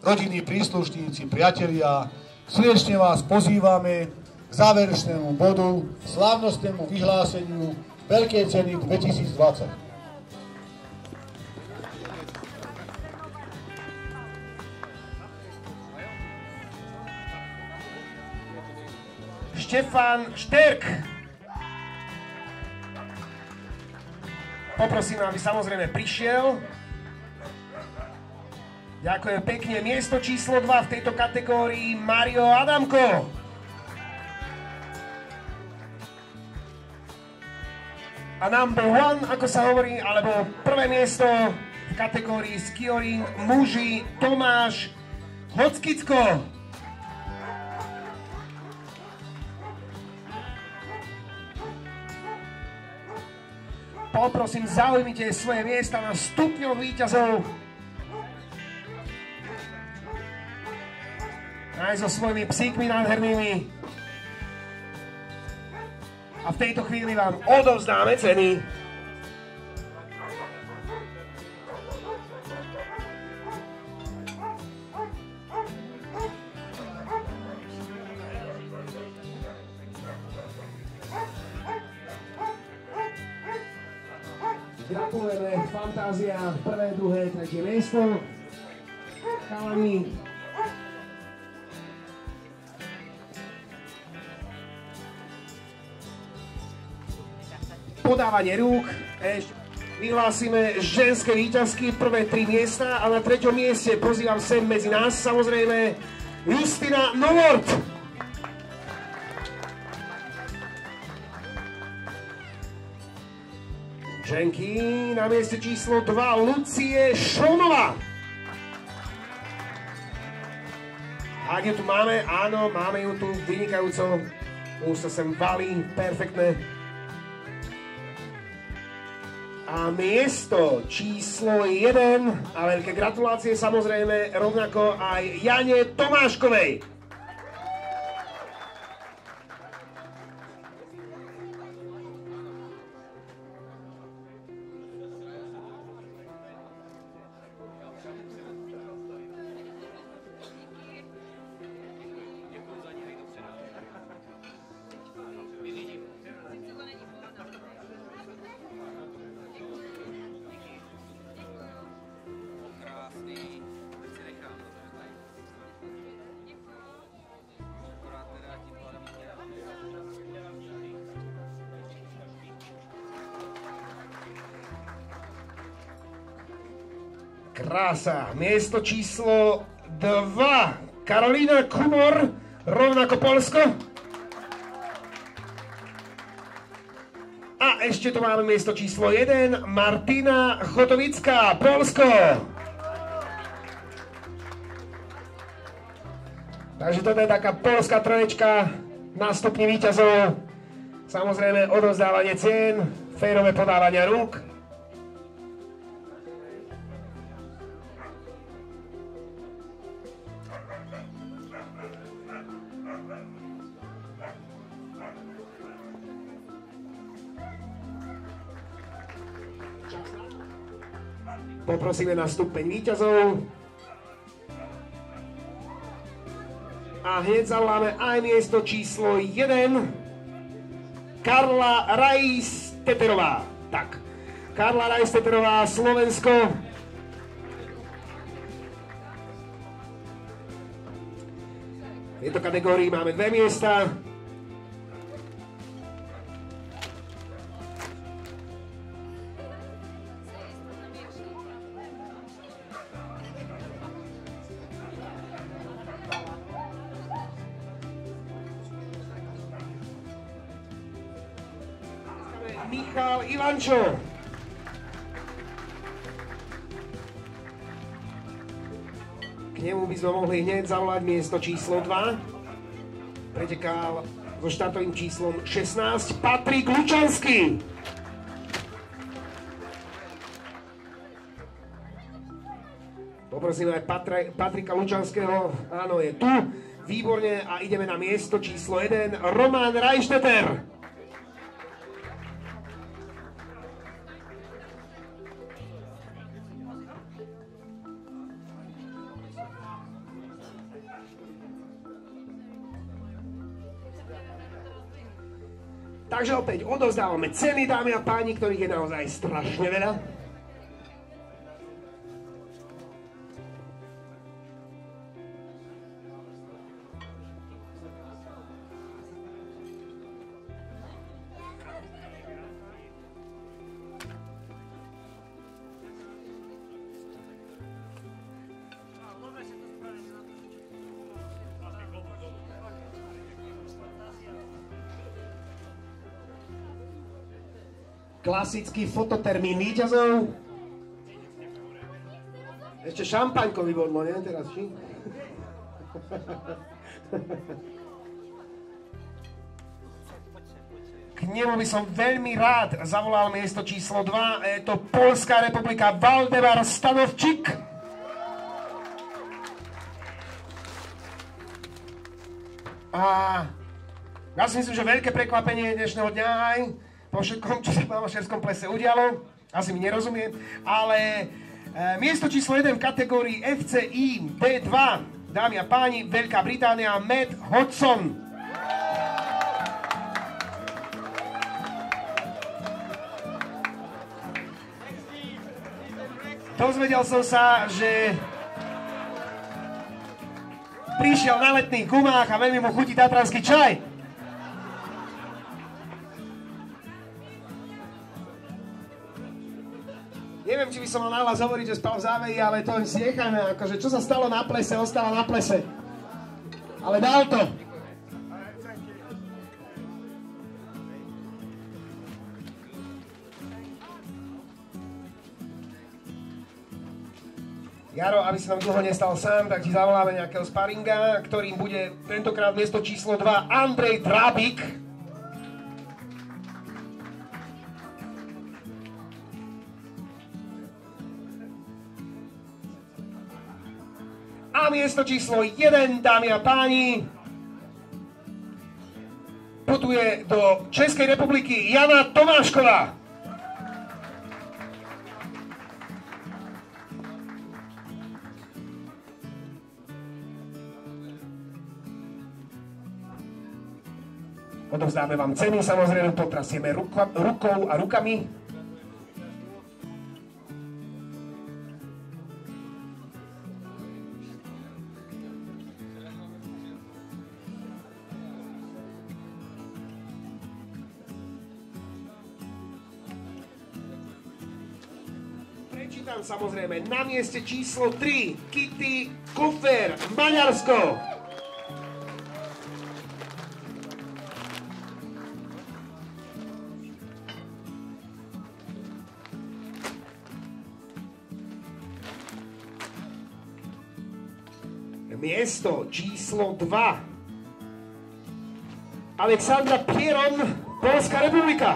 rodinní príslušníci, priatelia, srdečne vás pozývame k záverečnému bodu, slávnostnému vyhláseniu Veľkej ceny 2020. Štefan Šterk. Poprosím, aby samozrejme prišiel. Ďakujem pekne. Miesto číslo 2 v tejto kategórii Mario Adamko. A number one, ako sa hovorí, alebo prvé miesto v kategórii skioring muži Tomáš Hockicko. Poprosím, zaujmite svoje miesta na stupňoch víťazov. Aj so svojimi psíkmi nádhernými. A v tejto chvíli vám odovzdáme ceny. Gratulujeme, Fantázia, prvé, druhé, tretie miesto. Chalani. Podávanie rúk. Vyhlásime ženské víťazky, prvé 3 miesta a na 3. mieste pozývam sem medzi nás samozrejme Justina Novort. Ženky na mieste číslo 2 Lucie Šonová. Ak ju tu máme, áno, máme ju tu vynikajúco. Už sa sem valí, perfektné. A miesto číslo 1 a veľké gratulácie samozrejme rovnako aj Jane Tomáškovej. Krása. Miesto číslo 2 Karolína Kumor, rovnako Poľsko. A ešte tu máme miesto číslo 1 Martina Chotovická, Poľsko. Takže toto je taká poľská troječka na stupni víťazov. Samozrejme odovzdávanie cien, férové podávania rúk. Poprosíme na stupeň víťazov. A hneď zavoláme aj miesto číslo 1. Karla Rajsteterová. Tak, Karla Rajsteterová, Slovensko. V tejto kategórii máme 2 miesta. Michal Ivančo. K nemu by sme mohli hneď zavolať miesto číslo 2. Pretekal so štartovým číslom 16 Patrik Lučanský. Poprosím aj Patrika Lučanského. Áno, je tu. Výborne. A ideme na miesto číslo 1. Roman Rajšteter. Takže opäť odovzdávame ceny, dámy a páni, ktorých je naozaj strašne veľa. Klasický fototermín víťazov. Ešte šampaňko vybodlo, nie? Teraz, či? K nemu by som veľmi rád zavolal miesto číslo 2. Je to Poľská republika, Valdemar Stanovčík. A ja si myslím, že veľké prekvapenie dnešného dňa aj po všetkom, čo sa v Mašerskom plese udialo, asi mi nerozumie, ale miesto číslo 1 v kategórii FCI D2, dámy a páni, Veľká Británia, Matt Hodson. Dozvedel som sa, že prišiel na letných gumách a veľmi mu chutí tatranský čaj. Neviem, či by som mal nahlas hovoriť, že spal v záveji, ale to si necháme, akože čo sa stalo na plese, ostalo na plese. Ale dal to. Jaro, aby si nám dlho nestal sám, tak ti zavoláme nejakého sparinga, ktorým bude tentokrát miesto číslo 2 Andrej Drábik. A miesto číslo 1, dámy a páni, putuje do Českej republiky Jana Tomášková. Odovzdáme vám ceny, samozrejme potrasieme rukou a rukami. Prečítam samozrejme na mieste číslo 3 Kitty Kufer, Maďarsko. Miesto číslo 2 Alexandra Pieron, Poľská republika.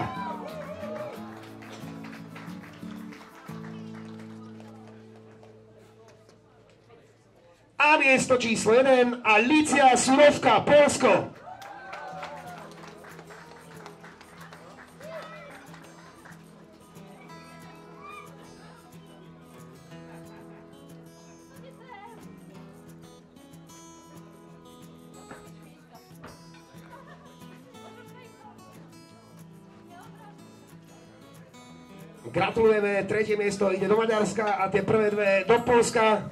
A miesto číslo 1 Alicia Surovka, Poľsko. Gratulujeme, tretie miesto ide do Maďarska a tie prvé dve do Poľska.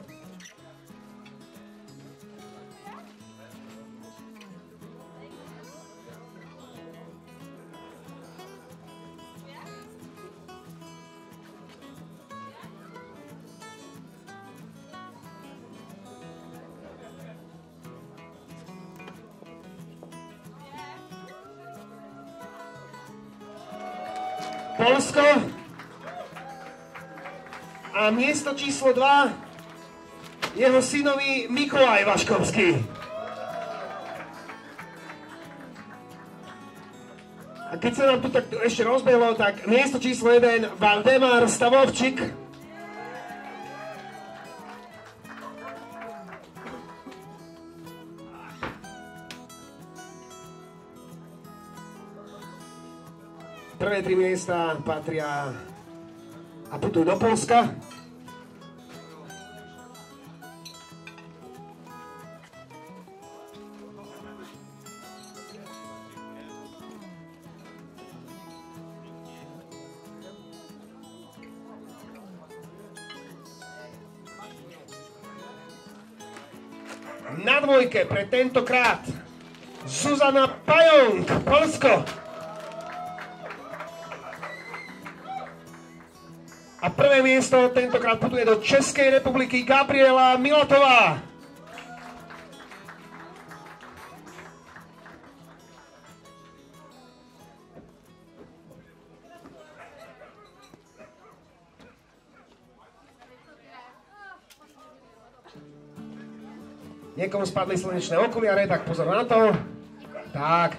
Poľsko. A miesto číslo 2 jeho synovi Mikolaj Vaškovský. A keď sa nám tu tak ešte rozbehlo, tak miesto číslo 1 Valdemar Stavovčík. Prvé 3 miesta patria a putujú do Poľska. Na dvojke pre tentokrát Zuzana Pajong, Poľsko. A prvé miesto tentokrát putuje do Českej republiky Gabriela Milatová. Niekomu spadli slnečné okuliare, tak pozor na to. Tak.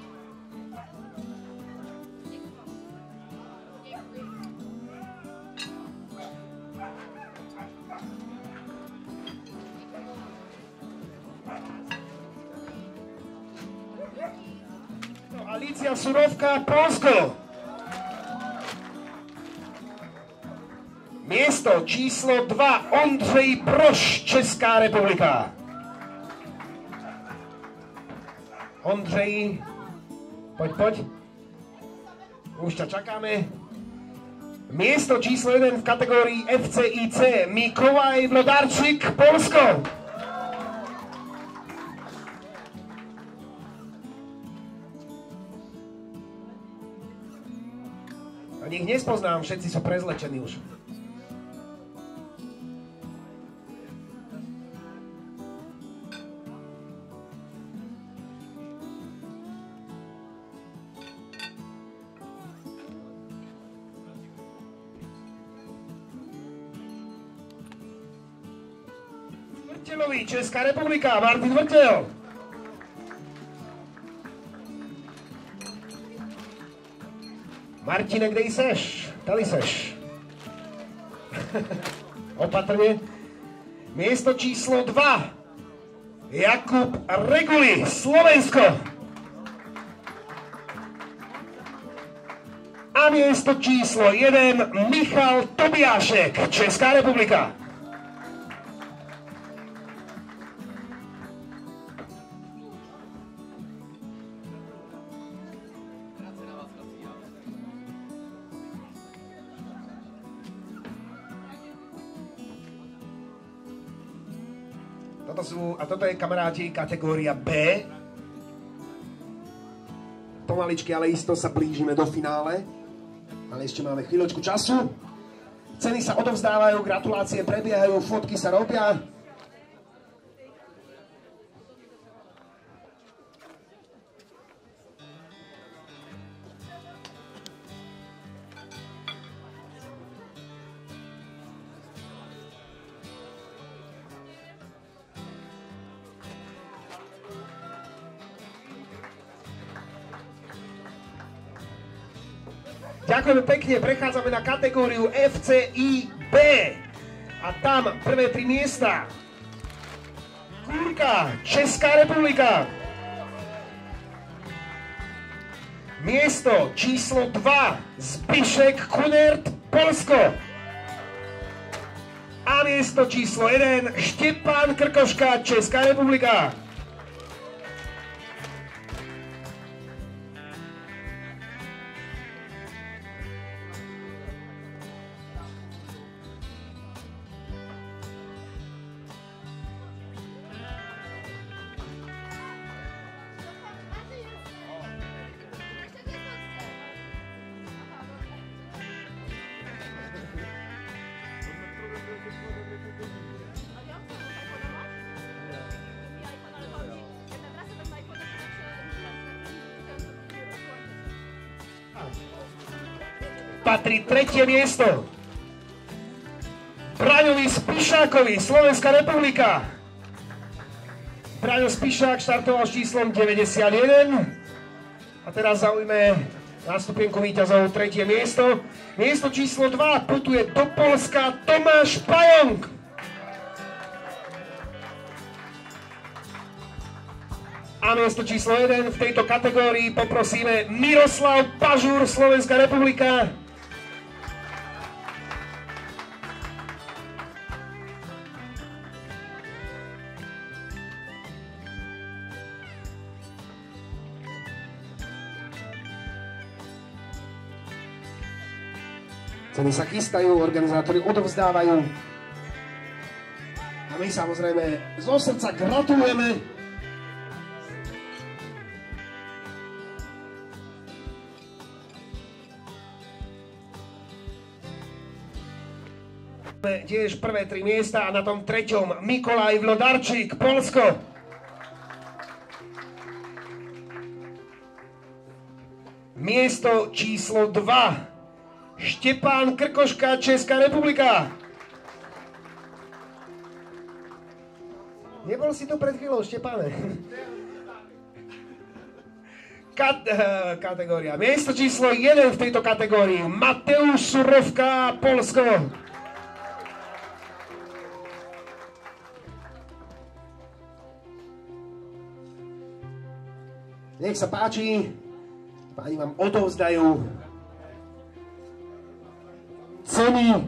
Alicia Surovka, Poľsko. Miesto číslo 2, Ondřej Brož, Česká republika. Ondřej, poď. Už ťa čakáme. Miesto číslo 1 v kategórii FCIC, Mikołaj Vlodarčík, Poľsko. Ani ich nespoznám, všetci sú prezlečení už. Česká republika, Martin Vrtel. Martine, kde seš? Tady seš. Opatrne. Miesto číslo 2. Jakub Reguli, Slovensko. A miesto číslo 1. Michal Tobiášek, Česká republika. Toto je, kamaráti, kategória B. Pomaličky, ale isto sa blížime do finále. Ale ešte máme chvíľočku času. Ceny sa odovzdávajú, gratulácie prebiehajú, fotky sa robia. Ďakujeme pekne, prechádzame na kategóriu FCIB. A tam prvé 3 miesta. Kúrka, Česká republika. Miesto číslo 2, Zbišek Kunert, Poľsko. A miesto číslo 1, Štepán Krkoška, Česká republika. Patrí 3. miesto Braňovi Spišákovi, Slovenská republika. Braňo Spišák štartoval s číslom 91 a teraz zaujme na stupienku víťazov 3. miesto. Miesto číslo 2 putuje do Poľska Tomáš Pajong. A miesto číslo 1 v tejto kategórii poprosíme Miroslav Pažúr, Slovenská republika. Ceny sa chystajú, organizátori odovzdávajú. A my samozrejme zo srdca gratulujeme. Tiež prvé 3 miesta a na tom 3. Mikolaj Vlodarčík, Poľsko. Miesto číslo 2. Štepán Krkoška, Česká republika. Nebol si tu pred chvíľou, Štepáne? Kategória. Miesto číslo 1 v tejto kategórii. Mateusz Surovka, Poľsko. Nech sa páči, páni vám odovzdajú ceny.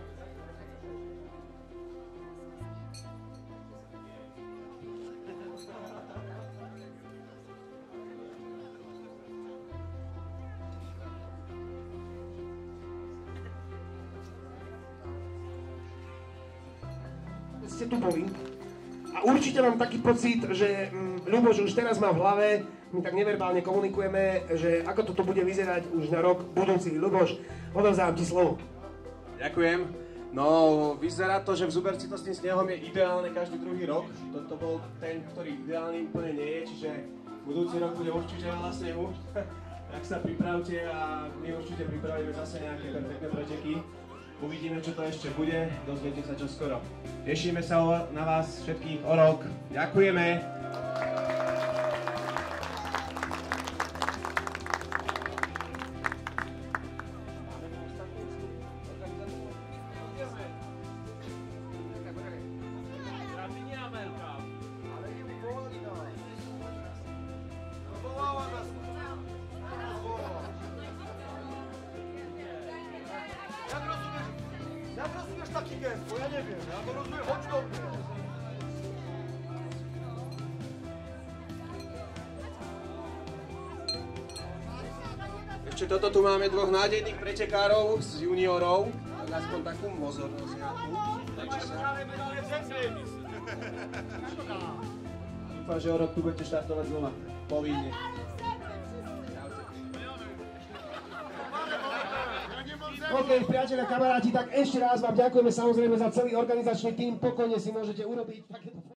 Ste tu boli a určite mám taký pocit, že Ľuboš už teraz má v hlave, my tak neverbálne komunikujeme, že ako toto bude vyzerať už na rok budúci. Ľuboš, odovzdávam ti slovo. Ďakujem. No, vyzerá to, že v Zubercitostným snehom je ideálne každý druhý rok. Toto bol ten, ktorý ideálny úplne nie je, čiže budúci rok bude určite veľa snehu. Tak sa pripravte a my určite pripravíme zase nejaké perfektné preteky. Uvidíme, čo to ešte bude, dozviete sa čoskoro. Tešíme sa na vás všetkých o rok. Ďakujeme. Jak rozumiesz taki gest? Bo ja nie wiem, ja to rozumiem, chodź do mnie. Ešte toto tu máme 2 nádejných pretekárov z juniorov, tak aspoň takú pozornosť nejakú. Dúfam, že o rok tu budete štartovať znova, povinne. OK, priatelia, kamaráti, tak ešte raz vám ďakujeme samozrejme za celý organizačný tím, pokojne si môžete urobiť takéto